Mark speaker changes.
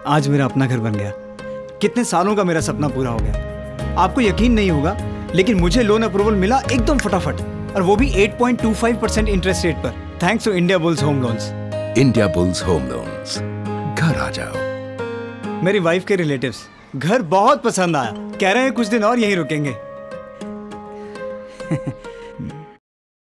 Speaker 1: आज मेरा अपना घर बन गया। कितने सालों का मेरा सपना पूरा हो गया। आपको यकीन नहीं होगा, लेकिन मुझे लोन अप्रूवल मिला एकदम फटाफट, और वो भी 8.25% इंटरेस्ट रेट पर, thanks to Indiabulls home loans.
Speaker 2: Indiabulls home loans, घर आ जाओ।
Speaker 1: मेरी वाइफ के रिलेटिव्स घर बहुत पसंद आया, कह रहे हैं कुछ दिन और यहीं रुकेंगे।